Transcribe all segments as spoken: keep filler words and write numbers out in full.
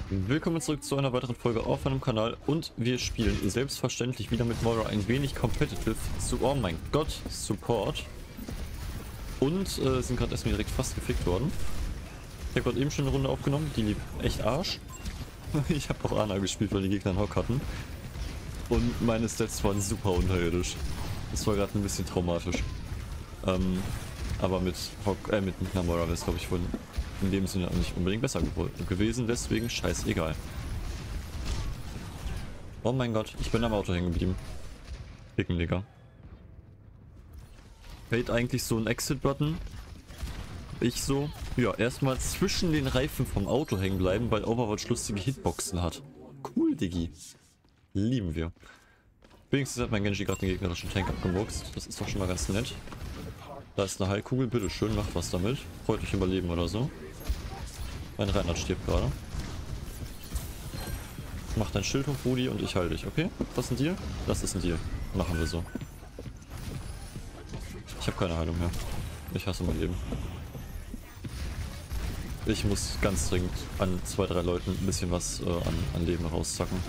Willkommen zurück zu einer weiteren Folge auf meinem Kanal und wir spielen selbstverständlich wieder mit Moira ein wenig competitive zu, oh mein Gott, Support. Und äh, sind gerade erstmal direkt fast gefickt worden. Ich habe gerade eben schon eine Runde aufgenommen, die lief echt Arsch. Ich habe auch Ana gespielt, weil die Gegner einen Hock hatten. Und meine Stats waren super unterirdisch. Das war gerade ein bisschen traumatisch. Ähm, aber mit Hock, äh, mit einer Moira wäre es, glaube ich, von in dem Sinne nicht unbedingt besser gewesen, deswegen scheißegal. Oh mein Gott, ich bin am Auto hängen geblieben. Dicken Digga. Fällt eigentlich so ein Exit-Button? Ich so, ja, erstmal zwischen den Reifen vom Auto hängen bleiben, weil Overwatch lustige Hitboxen hat. Cool, Diggi. Lieben wir. Wenigstens hat mein Genji gerade den gegnerischen Tank abgemuckst. Das ist doch schon mal ganz nett. Da ist eine Heilkugel, bitteschön, macht was damit. Freut euch überleben oder so. Mein Reinhard stirbt gerade. Mach dein Schild hoch, Rudi, und ich halte dich, okay? Das ist ein Deal? Das ist ein Deal. Machen wir so. Ich habe keine Heilung mehr. Ich hasse mein Leben. Ich muss ganz dringend an zwei, drei Leuten ein bisschen was äh, an, an Leben rauszacken.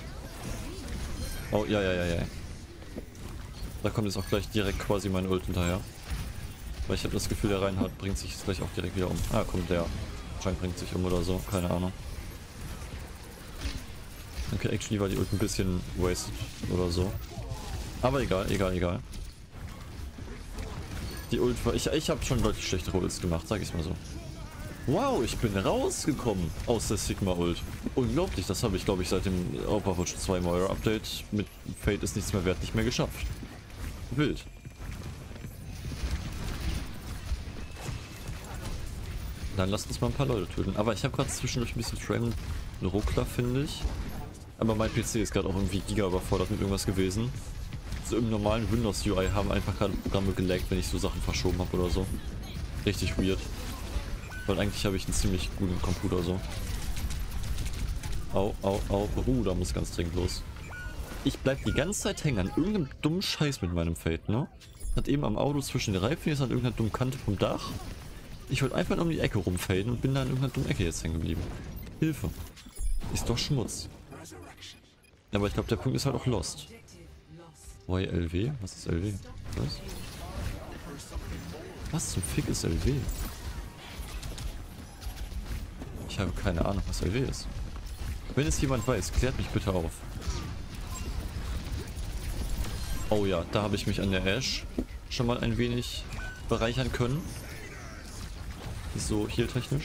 Oh, ja, ja, ja, ja. Da kommt jetzt auch gleich direkt quasi mein Ult hinterher. Weil ich habe das Gefühl, der Reinhard bringt sich jetzt gleich auch direkt wieder um. Ah, kommt der. Schein bringt sich um oder so, keine Ahnung. Okay, actually war die Ult ein bisschen wasted oder so. Aber egal, egal, egal. Die Ult war... Ich, ich habe schon deutlich schlechtere Ults gemacht, sag ich mal so. Wow, ich bin rausgekommen aus der Sigma Ult. Unglaublich, das habe ich, glaube ich, seit dem Overwatch zwei Moira Update mit Fate ist nichts mehr wert nicht mehr geschafft. Wild. Dann lasst uns mal ein paar Leute töten. Aber ich habe gerade zwischendurch ein bisschen Frame Ruckler, finde ich. Aber mein P C ist gerade auch irgendwie giga überfordert mit irgendwas gewesen. So im normalen Windows U I haben einfach gerade Programme gelaggt, wenn ich so Sachen verschoben habe oder so. Richtig weird. Weil eigentlich habe ich einen ziemlich guten Computer so. Au, au, au. Uh, da muss ganz dringend los. Ich bleib die ganze Zeit hängen an irgendeinem dummen Scheiß mit meinem Fate, ne? Hat eben am Auto zwischen den Reifen, jetzt an irgendeiner dummen Kante vom Dach. Ich wollte einfach nur um die Ecke rumfaden und bin da in irgendeiner dummen Ecke jetzt hängen geblieben. Hilfe. Ist doch Schmutz. Aber ich glaube, der Punkt ist halt auch lost. Y L W? Was ist L W? Was? Was zum Fick ist L W? Ich habe keine Ahnung, was L W ist. Wenn es jemand weiß, klärt mich bitte auf. Oh ja, da habe ich mich an der Ash schon mal ein wenig bereichern können. So heal-technisch.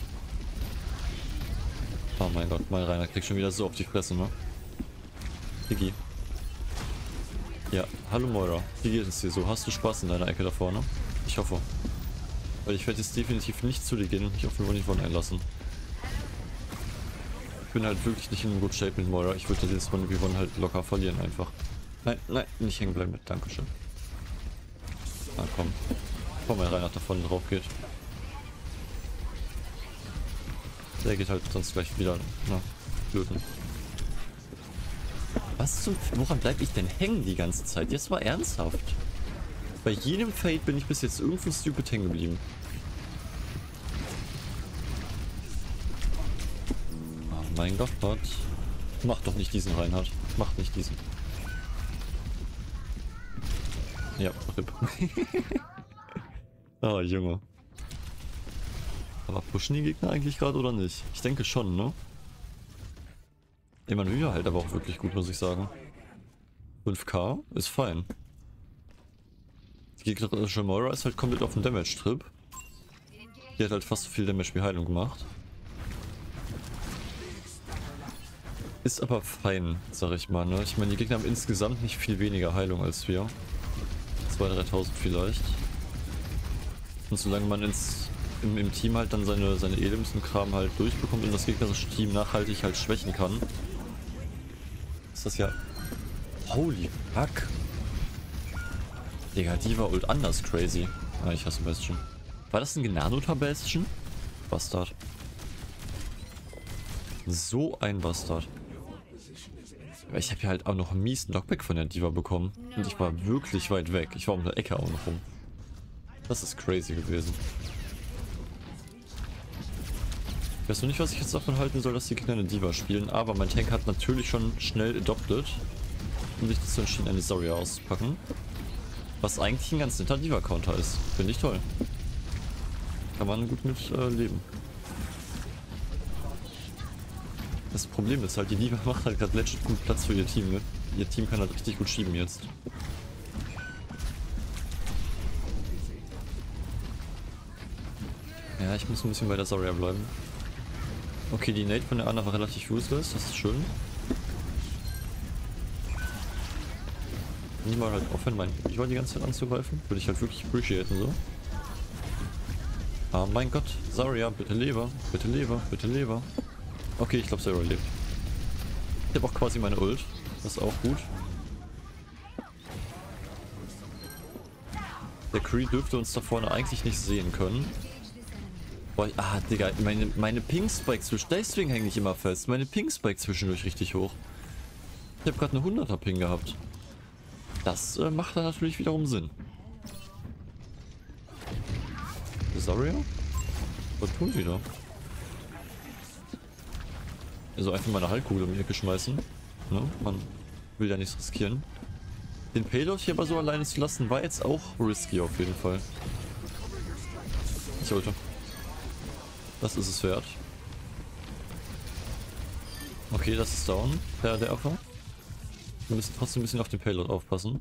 Oh mein Gott, mein Rainer kriegt schon wieder so auf die Fresse, ne? Diggi. Ja, hallo Moira. Wie geht es dir so? Hast du Spaß in deiner Ecke da vorne? Ich hoffe. Weil ich werde jetzt definitiv nicht zu dir gehen und mich auf den One-One einlassen. Ich bin halt wirklich nicht in einem Good Shape mit Moira. Ich würde das One-One halt locker verlieren einfach. Nein, nein, nicht hängen bleiben. Dankeschön. Na komm. Bevor mein Reinhard davon drauf geht. Der geht halt sonst gleich wieder, na, töten. Was zum... Woran bleibe ich denn hängen die ganze Zeit? Jetzt war ernsthaft. Bei jedem Fade bin ich bis jetzt irgendwo stupid hängen geblieben. Oh mein Gott, Gott. Mach doch nicht diesen, Reinhard. Mach nicht diesen. Ja, R I P. Oh, Junge. Aber pushen die Gegner eigentlich gerade oder nicht? Ich denke schon, ne? Emanuel halt aber auch wirklich gut, muss ich sagen. fünf K ist fein. Die gegnerische Moira ist halt komplett auf dem Damage-Trip. Die hat halt fast so viel Damage wie Heilung gemacht. Ist aber fein, sag ich mal, ne? Ich meine, die Gegner haben insgesamt nicht viel weniger Heilung als wir. zweitausend, dreitausend vielleicht. Und solange man ins... Im, im Team halt dann seine, seine Elims und Kram halt durchbekommt und das gegnerische Team nachhaltig halt schwächen kann, ist das ja... Holy fuck! Digga, die war ult anders crazy. Ah, ich hasse Bastion. War das ein genanoter Bastion? Bastard. So ein Bastard. Aber ich habe ja halt auch noch einen miesen Knockback von der Diva bekommen. Und ich war wirklich weit weg. Ich war um der Ecke auch noch rum. Das ist crazy gewesen. Ich weiß noch nicht, was ich jetzt davon halten soll, dass die Gegner eine Diva spielen, aber mein Tank hat natürlich schon schnell adopted und sich dazu entschieden, eine Zarya auszupacken. Was eigentlich ein ganz netter Diva-Counter ist. Finde ich toll. Kann man gut mit äh, leben. Das Problem ist halt, die Diva macht halt gerade legit gut Platz für ihr Team, ne? Ihr Team kann halt richtig gut schieben jetzt. Ja, ich muss ein bisschen bei der Zarya bleiben. Okay, die Nate von der Ana war relativ useless, das ist schön. Niemand halt aufhören, mein ich wollte die ganze Zeit anzugreifen. Würde ich halt wirklich appreciaten so. Ah mein Gott, Zarya, bitte Leber, bitte Leber, bitte Leber. Okay, ich glaube Zarya lebt. Ich habe auch quasi meine Ult, das ist auch gut. Der Kree dürfte uns da vorne eigentlich nicht sehen können. Boah, ah, Digga, meine, meine Ping-Spike zwischen... Deswegen hänge ich immer fest. Meine Ping-Spike zwischendurch richtig hoch. Ich habe gerade eine hunderter Ping gehabt. Das äh, macht dann natürlich wiederum Sinn. Zarya? Was tun sie da? Also einfach mal eine Heilkugel um die Ecke schmeißen. Ne? Man will ja nichts riskieren. Den Payload hier aber so alleine zu lassen, war jetzt auch risky auf jeden Fall. Ich sollte. Das ist es wert. Okay, das ist down, der, der Opfer. Wir müssen trotzdem ein bisschen auf den Payload aufpassen.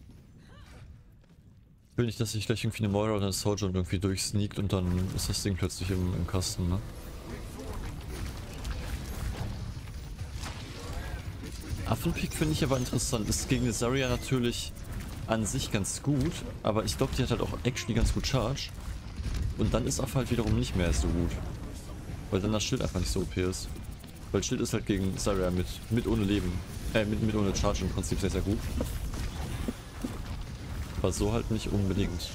Ich will nicht, dass sich gleich irgendwie eine Moira oder eine Soldier irgendwie durchsneakt und dann ist das Ding plötzlich im, im Kasten, ne? Affenpick finde ich aber interessant. Ist gegen eine Zarya natürlich an sich ganz gut, aber ich glaube, die hat halt auch actually ganz gut Charge. Und dann ist Affe halt wiederum nicht mehr so gut. Weil dann das Schild einfach nicht so O P ist. Weil Schild ist halt gegen Zarya mit, mit ohne Leben, äh, mit, mit ohne Charge im Prinzip sehr, sehr gut. Aber so halt nicht unbedingt.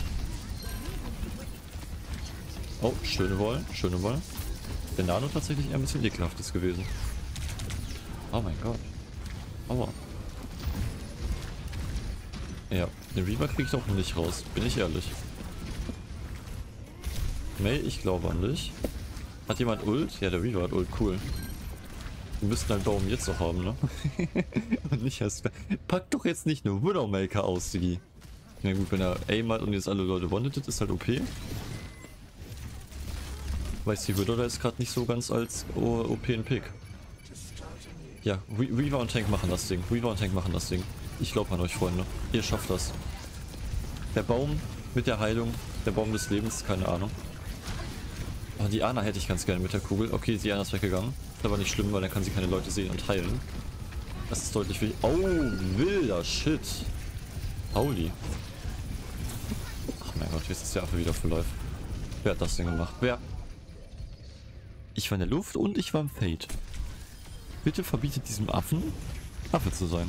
Oh, schöne Wall, schöne Wall. Der Nano tatsächlich eher ein bisschen ekelhaft ist gewesen. Oh mein Gott. Aua. Ja, den Reaver kriege ich auch nicht raus, bin ich ehrlich. May, ich glaube an dich. Hat jemand Ult? Ja, der Reaver hat Ult, cool. Wir müssten halt Baum jetzt noch haben, ne? Und nicht erst... Pack doch jetzt nicht nur Widowmaker aus, Digi. Ja gut, wenn er Aim hat und jetzt alle Leute one-hitted, ist halt O P. Weiß die Widow da ist gerade nicht so ganz als O P in Pick. Ja, Reaver und Tank machen das Ding. Reaver und Tank machen das Ding. Ich glaube an euch, Freunde. Ihr schafft das. Der Baum mit der Heilung, der Baum des Lebens, keine Ahnung. Oh, die Ana hätte ich ganz gerne mit der Kugel. Okay, die Ana ist weggegangen. Ist aber nicht schlimm, weil dann kann sie keine Leute sehen und heilen. Das ist deutlich wichtig. Oh, wilder Shit. Holy. Ach mein Gott, jetzt ist der Affe wieder für live. Wer hat das denn gemacht? Wer? Ich war in der Luft und ich war im Fade. Bitte verbietet diesem Affen, Affe zu sein.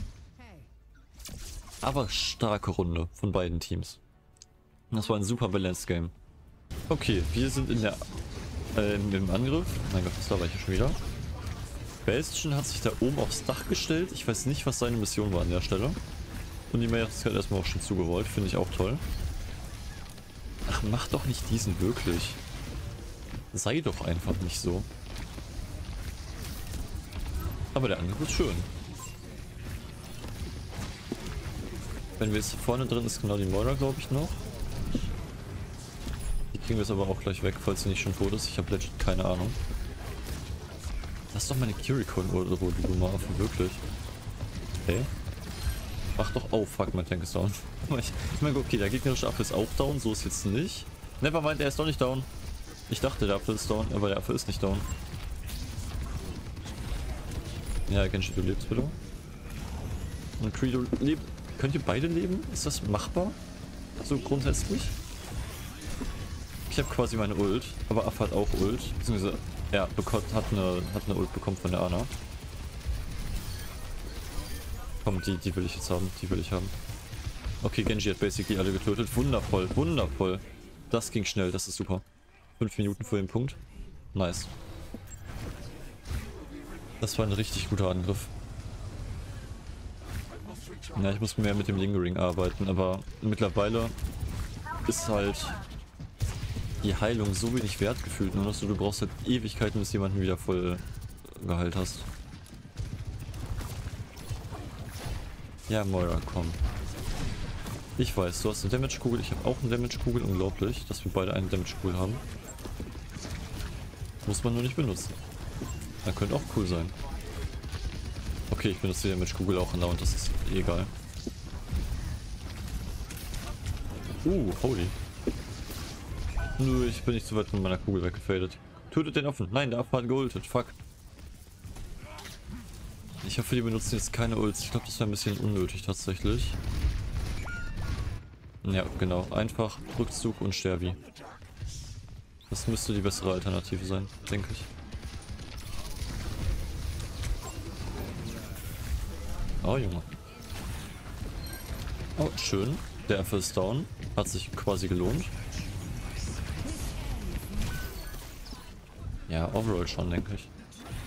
Aber starke Runde von beiden Teams. Das war ein super Balanced Game. Okay, wir sind in der äh, im Angriff. Mein Gott, da war ich ja schon wieder. Bastion hat sich da oben aufs Dach gestellt. Ich weiß nicht, was seine Mission war an der Stelle. Und die Maya hat erstmal auch schon zugewollt. Finde ich auch toll. Ach, mach doch nicht diesen wirklich. Sei doch einfach nicht so. Aber der Angriff ist schön. Wenn wir jetzt vorne drin ist, genau die Moira, glaube ich, noch. Die kriegen wir jetzt aber auch gleich weg, falls sie nicht schon tot ist. Ich habe legit keine Ahnung. Lass doch meine Curicon oder wo du mal auf, wirklich. Okay. Mach doch. Oh fuck, mein Tank ist down. Ich meine, okay, der gegnerische Affe ist auch down, so ist jetzt nicht. Nevermind, er ist doch nicht down. Ich dachte, der Affe ist down, aber der Affe ist nicht down. Ja, Genji, du lebst bitte. Und Credo lebt. Könnt ihr beide leben? Ist das machbar? So grundsätzlich? Ich habe quasi meine Ult, aber Affe hat auch Ult. Beziehungsweise, ja, hat eine, hat eine Ult bekommen von der Ana. Komm, die, die will ich jetzt haben, die will ich haben. Okay, Genji hat basically alle getötet. Wundervoll, wundervoll. Das ging schnell, das ist super. Fünf Minuten vor dem Punkt. Nice. Das war ein richtig guter Angriff. Ja, ich muss mehr mit dem Lingering arbeiten, aber mittlerweile ist halt die Heilung so wenig wert gefühlt. Nur dass du, du brauchst halt Ewigkeiten, bis jemanden wieder voll geheilt hast. Ja, Moira, komm. Ich weiß, du hast eine Damage-Kugel, ich habe auch eine Damage-Kugel. Unglaublich, dass wir beide eine Damage-Kugel haben. Muss man nur nicht benutzen. Das könnte auch cool sein. Okay, ich benutze die Damage-Kugel auch andauernd, das ist eh egal. Uh, holy. Nö, ich bin nicht zu weit von meiner Kugel weggefadet. Tötet den Affen. Nein, der Affe hat geultet. Fuck. Ich hoffe, die benutzen jetzt keine Ults. Ich glaube, das wäre ein bisschen unnötig tatsächlich. Ja, genau. Einfach Rückzug und Sterbi. Das müsste die bessere Alternative sein, denke ich. Oh, Junge. Oh, schön. Der Affe ist down. Hat sich quasi gelohnt. Ja, overall schon, denke ich.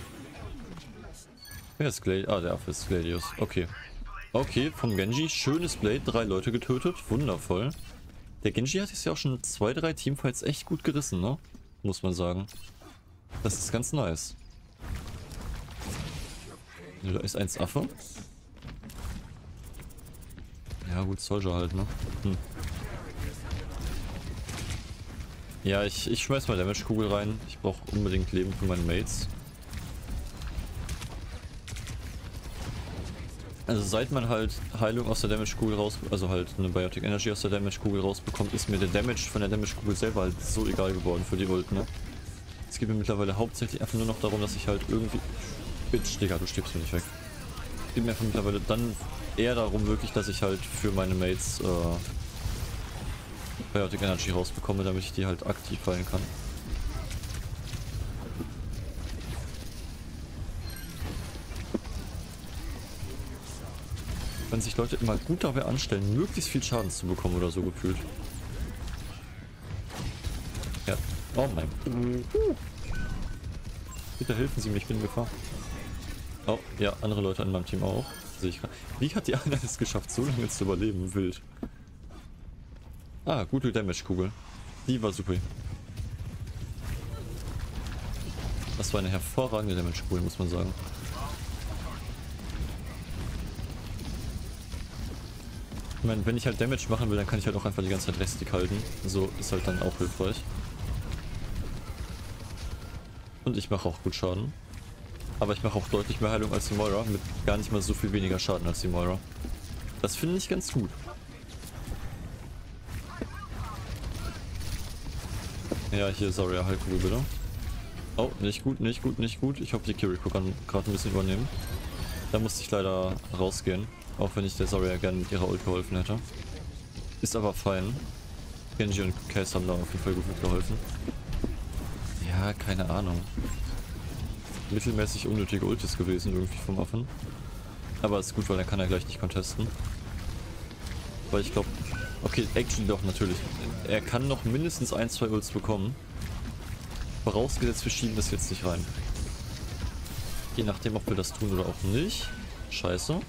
Wer ist Gladius? Ah, der Affe ist Gladius. Okay. Okay, vom Genji. Schönes Blade. Drei Leute getötet. Wundervoll. Der Genji hat jetzt ja auch schon zwei, drei Teamfights echt gut gerissen, ne? Muss man sagen. Das ist ganz nice. Da ist eins Affe. Ja gut, Soldier halt, ne? Hm. Ja, ich, ich schmeiß mal Damage-Kugel rein. Ich brauche unbedingt Leben für meine Mates. Also seit man halt Heilung aus der Damage-Kugel raus... Also halt eine Biotic Energy aus der Damage-Kugel rausbekommt, ist mir der Damage von der Damage-Kugel selber halt so egal geworden für die Ult, ne? Es geht mir mittlerweile hauptsächlich einfach nur noch darum, dass ich halt irgendwie... Bitch, Digga, du stirbst mir nicht weg. Es geht mir einfach mittlerweile dann eher darum wirklich, dass ich halt für meine Mates äh, Biotic Energy rausbekomme, damit ich die halt aktiv heilen kann. Wenn sich Leute immer gut dabei anstellen, möglichst viel Schaden zu bekommen oder so gefühlt. Ja. Oh mein. Bitte helfen Sie mir, ich bin in Gefahr. Oh, ja, andere Leute in meinem Team auch. Sehe ich gerade. Wie hat die eine es geschafft, so lange zu überleben? Wild. Ah, gute Damage-Kugel. Die war super. Das war eine hervorragende Damage-Kugel, muss man sagen. Ich meine, wenn ich halt Damage machen will, dann kann ich halt auch einfach die ganze Zeit Reststick halten. So ist halt dann auch hilfreich. Und ich mache auch gut Schaden. Aber ich mache auch deutlich mehr Heilung als die Moira, mit gar nicht mal so viel weniger Schaden als die Moira. Das finde ich ganz gut. Ja, hier, sorry, Heilkugel bitte. Oh, nicht gut, nicht gut, nicht gut. Ich hoffe, die Kiriko kann gerade ein bisschen übernehmen. Da musste ich leider rausgehen. Auch wenn ich der Zarya gerne mit ihrer Ult geholfen hätte. Ist aber fein. Genji und Case haben da auf jeden Fall gut mitgeholfen. Ja, keine Ahnung. Mittelmäßig unnötige Ultis gewesen irgendwie vom Affen. Aber ist gut, weil dann kann er gleich nicht contesten. Weil ich glaube... Okay, actually doch, natürlich. Er kann noch mindestens ein, zwei Ults bekommen. Vorausgesetzt, wir schieben das jetzt nicht rein. Je nachdem, ob wir das tun oder auch nicht. Scheiße.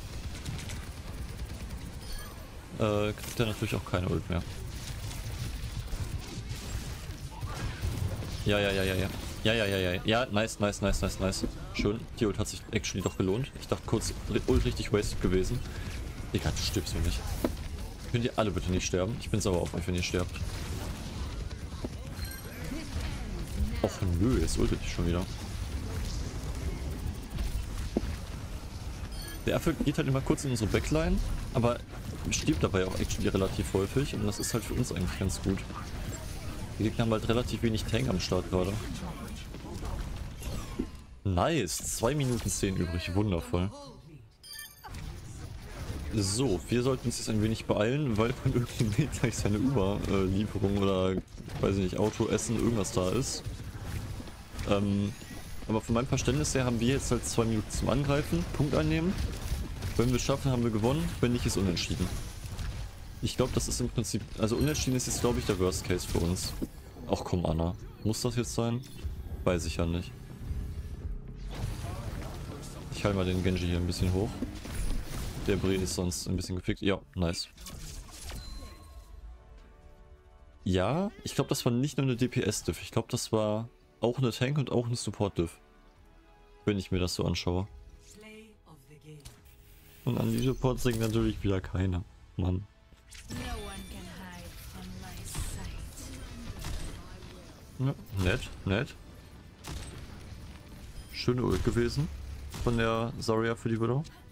Äh, kriegt er natürlich auch keine Ult mehr. Ja, ja, ja, ja, ja. Ja, ja, ja, ja. Ja, nice, nice, nice, nice, nice. Schön. Die Ult hat sich actually doch gelohnt. Ich dachte kurz, Ult richtig wasted gewesen. Digga, du stirbst mir nicht. Könnt ihr alle bitte nicht sterben? Ich bin sauer auf euch, wenn ihr sterbt. Och nö, jetzt ultet ich schon wieder. Der Affe geht halt immer kurz in unsere Backline, aber stirbt dabei auch actually relativ häufig und das ist halt für uns eigentlich ganz gut. Die Gegner haben halt relativ wenig Tank am Start gerade. Nice, zwei Minuten zehn übrig, wundervoll. So, wir sollten uns jetzt ein wenig beeilen, weil von irgendeinem gleich seine Uber-Lieferung oder, weiß ich nicht, Auto, Essen, irgendwas da ist. Ähm, aber von meinem Verständnis her haben wir jetzt halt zwei Minuten zum Angreifen, Punkt einnehmen. Wenn wir es schaffen, haben wir gewonnen, wenn nicht, ist unentschieden. Ich glaube, das ist im Prinzip, also unentschieden ist jetzt, glaube ich, der Worst Case für uns. Ach komm, Anna. Muss das jetzt sein? Weiß ich ja nicht. Ich halte mal den Genji hier ein bisschen hoch. Der Bre ist sonst ein bisschen gefickt. Ja, nice. Ja, ich glaube, das war nicht nur eine D P S-Diff. Ich glaube, das war auch eine Tank- und auch eine Support-Diff. Wenn ich mir das so anschaue. Und an die Support singt natürlich wieder keiner. Mann. Ja, nett, nett. Schöne Ult gewesen von der Zarya für die Widow.